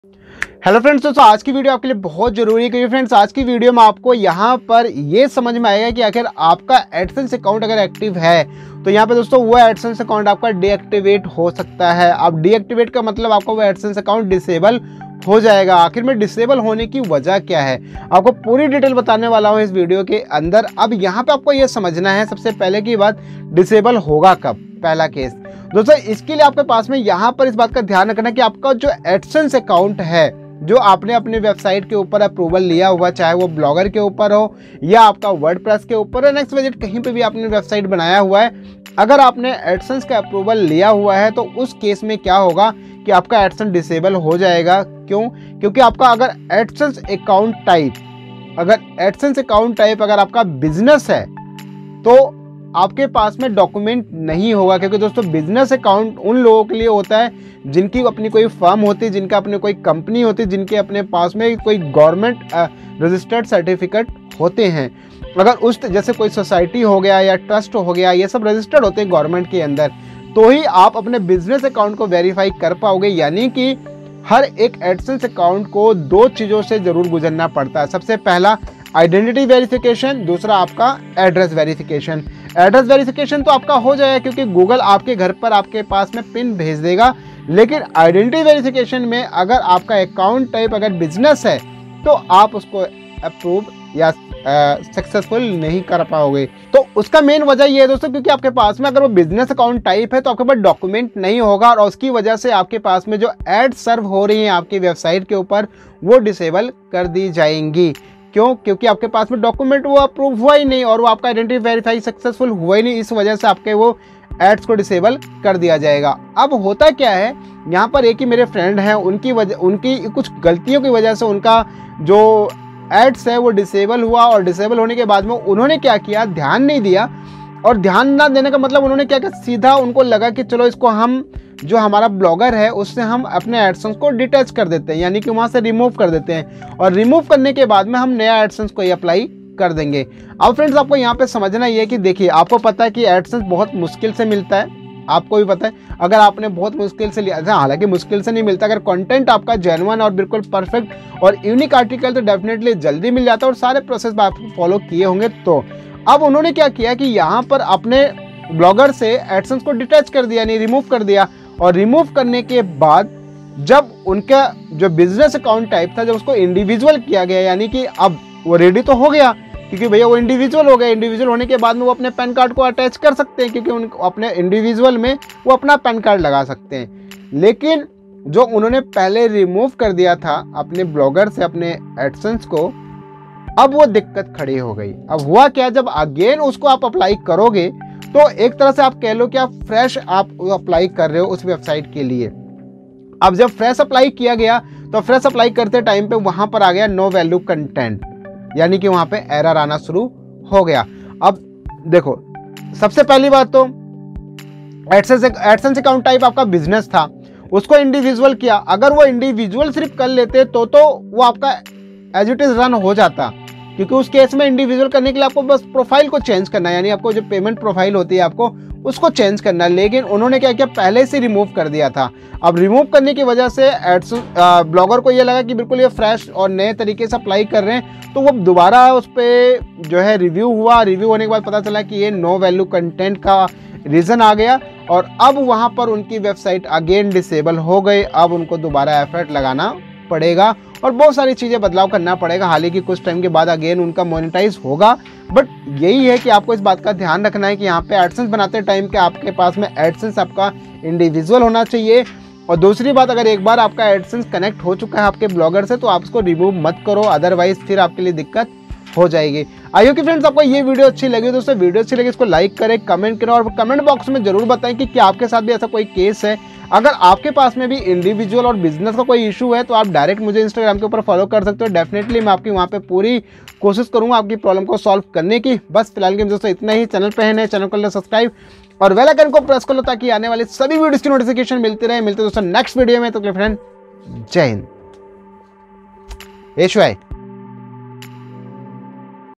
Hello friends, दोस्तों आज की वीडियो आपके लिए बहुत जरूरी है क्योंकि फ्रेंड्स आज की वीडियो में आपको यहाँ पर ये समझ में आएगा कि आखिर आपका एडसेंस अकाउंट अगर एक्टिव है तो यहाँ पे दोस्तों वो एडसेंस अकाउंट आपका डीएक्टिवेट हो सकता है। अब डीएक्टिवेट का मतलब आपका वो एडसेंस अकाउंट डिसेबल हो जाएगा। आखिर में डिसेबल होने की वजह क्या है, आपको पूरी डिटेल बताने वाला हूँ इस वीडियो के अंदर। अब यहाँ पे आपको ये समझना है सबसे पहले की बात, डिसेबल होगा कब, पहला केस। दोस्तों इसके लिए आपके पास में यहाँ पर इस बात का ध्यान रखना कि आपका जो एडसेंस अकाउंट है, जो आपने अपने वेबसाइट के ऊपर अप्रूवल लिया हुआ, चाहे वो ब्लॉगर के ऊपर हो या आपका वर्डप्रेस के ऊपर है, नेक्स्ट बजट कहीं पे भी आपने वेबसाइट बनाया हुआ है, अगर आपने एडसेंस का अप्रूवल लिया हुआ है तो उस केस में क्या होगा कि आपका एडसेंस डिसेबल हो जाएगा। क्यों? क्योंकि आपका अगर एडसेंस अकाउंट टाइप अगर आपका बिजनेस है तो आपके पास में डॉक्यूमेंट नहीं होगा। क्योंकि दोस्तों बिजनेस अकाउंट उन लोगों के लिए होता है जिनकी अपनी कोई फर्म होती है, जिनका अपने कोई कंपनी होती है, जिनके अपने पास में कोई गवर्नमेंट रजिस्टर्ड सर्टिफिकेट होते हैं। अगर उस जैसे कोई सोसाइटी हो गया या ट्रस्ट हो गया, ये सब रजिस्टर्ड होते हैं गवर्नमेंट के अंदर, तो ही आप अपने बिजनेस अकाउंट को वेरीफाई कर पाओगे। यानी कि हर एक एडसेंस अकाउंट को दो चीज़ों से जरूर गुजरना पड़ता है। सबसे पहला आइडेंटिटी वेरिफिकेशन, दूसरा आपका एड्रेस वेरिफिकेशन। एड्रेस वेरिफिकेशन तो आपका हो जाएगा क्योंकि गूगल आपके घर पर आपके पास में पिन भेज देगा, लेकिन आइडेंटिटी वेरिफिकेशन में अगर आपका अकाउंट टाइप अगर बिजनेस है तो आप उसको अप्रूव या सक्सेसफुल नहीं कर पाओगे। तो उसका मेन वजह ये है दोस्तों, क्योंकि आपके पास में अगर वो बिजनेस अकाउंट टाइप है तो आपके पास डॉक्यूमेंट नहीं होगा और उसकी वजह से आपके पास में जो एड सर्व हो रही है आपकी वेबसाइट के ऊपर वो डिसेबल कर दी जाएंगी। क्यों? क्योंकि आपके पास में डॉक्यूमेंट वो अप्रूव हुआ ही नहीं और वो आपका आइडेंटिटी वेरीफाई सक्सेसफुल हुआ ही नहीं, इस वजह से आपके वो एड्स को डिसेबल कर दिया जाएगा। अब होता क्या है, यहाँ पर एक ही मेरे फ्रेंड हैं, उनकी कुछ गलतियों की वजह से उनका जो एड्स है वो डिसेबल हुआ और डिसेबल होने के बाद में उन्होंने क्या किया, ध्यान नहीं दिया। और ध्यान ना देने का मतलब उन्होंने क्या किया, सीधा उनको लगा कि चलो इसको हम जो हमारा ब्लॉगर है उससे हम अपने एडसेंस को डिटैच कर देते हैं, यानी कि वहाँ से रिमूव कर देते हैं और रिमूव करने के बाद में हम नया एडसेंस को अप्लाई कर देंगे। अब फ्रेंड्स आपको यहाँ पे समझना ये है कि देखिए, आपको पता है कि एडसेंस बहुत मुश्किल से मिलता है, आपको भी पता है। अगर आपने बहुत मुश्किल से लिया, हालांकि मुश्किल से नहीं मिलता, अगर कंटेंट आपका जेन्युइन और बिल्कुल परफेक्ट और यूनिक आर्टिकल तो डेफिनेटली जल्दी मिल जाता है और सारे प्रोसेस आप फॉलो किए होंगे। तो अब उन्होंने क्या किया कि यहाँ पर अपने ब्लॉगर से एडसेंस को डिटैच कर दिया, यानी रिमूव कर दिया। और रिमूव करने के बाद जब उनका जो बिजनेस अकाउंट टाइप था, जब उसको इंडिविजुअल किया गया, यानी कि अब वो रेडी तो हो गया क्योंकि भैया वो इंडिविजुअल हो गया। इंडिविजुअल होने के बाद में वो अपने पैन कार्ड को अटैच कर सकते हैं, क्योंकि उनको अपने इंडिविजुअल में वो अपना पैन कार्ड लगा सकते हैं। लेकिन जो उन्होंने पहले रिमूव कर दिया था अपने ब्लॉगर से अपने एडसेंस को, अब वो दिक्कत खड़ी हो गई। अब हुआ क्या, जब अगेन उसको आप अप्लाई करोगे तो एक तरह से आप कह लो कि आप फ्रेश आप अप्लाई कर रहे हो उस वेबसाइट के लिए। अब जब फ्रेश अप्लाई किया गया तो फ्रेश अप्लाई करते टाइम पे वहां पर आ गया नो वैल्यू कंटेंट, यानी कि वहां पे एरर आना शुरू हो गया। अब देखो, सबसे पहली बात तो एडसेंस अकाउंट टाइप आपका बिजनेस था, उसको इंडिविजुअल किया। अगर वो इंडिविजुअल सिर्फ कर लेते तो वो आपका एज इट इज रन हो जाता, क्योंकि उस केस में इंडिविजुअल करने के लिए आपको बस प्रोफाइल को चेंज करना है, यानी आपको जो पेमेंट प्रोफाइल होती है आपको उसको चेंज करना है। लेकिन उन्होंने क्या किया, पहले से रिमूव कर दिया था। अब रिमूव करने की वजह से ब्लॉगर को ये लगा कि बिल्कुल ये फ्रेश और नए तरीके से अप्लाई कर रहे हैं, तो वो दोबारा उस पर जो है रिव्यू हुआ। रिव्यू होने के बाद पता चला कि ये नो वैल्यू कंटेंट का रीज़न आ गया और अब वहाँ पर उनकी वेबसाइट अगेन डिसेबल हो गई। अब उनको दोबारा एफर्ट लगाना पड़ेगा और बहुत सारी चीज़ें बदलाव करना पड़ेगा। हालांकि कुछ टाइम के बाद अगेन उनका मोनेटाइज होगा, बट यही है कि आपको इस बात का ध्यान रखना है कि यहाँ पे एडसेंस बनाते टाइम के आपके पास में एडसेंस आपका इंडिविजुअल होना चाहिए। और दूसरी बात, अगर एक बार आपका एडसेंस कनेक्ट हो चुका है आपके ब्लॉगर से तो आप उसको रिमूव मत करो, अदरवाइज फिर आपके लिए दिक्कत हो जाएगी। आई होप कि फ्रेंड्स आपको ये वीडियो अच्छी लगी। दोस्तों वीडियो अच्छी लगी इसको लाइक करें, कमेंट करें और कमेंट बॉक्स में जरूर बताएं कि क्या आपके साथ भी ऐसा कोई केस है। अगर आपके पास में भी इंडिविजुअल और बिजनेस का कोई इशू है तो आप डायरेक्ट मुझे इंस्टाग्राम के ऊपर फॉलो कर सकते हो। डेफिनेटली मैं आपकी वहाँ पे पूरी कोशिश करूँगा आपकी प्रॉब्लम को सॉल्व करने की। बस फिलहाल के दोस्तों इतना ही। चैनल पे है नए, चैनल को सब्सक्राइब और बेल आइकन को प्रेस कर लो ताकि आने वाली सभी वीडियोस की नोटिफिकेशन मिलते रहे। मिलते दोस्तों नेक्स्ट वीडियो में। तो फ्रेंड जय हिंद, एशवाई।